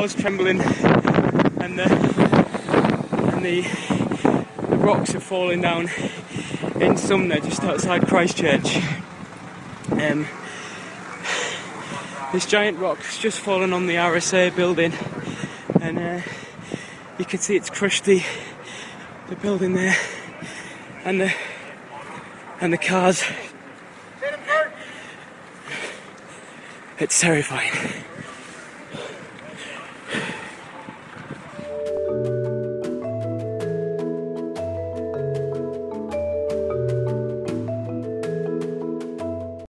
floor's trembling, and the rocks are falling down in Sumner, just outside Christchurch. This giant rock's just fallen on the RSA building, and you can see it's crushed the building there, and the cars. It's terrifying.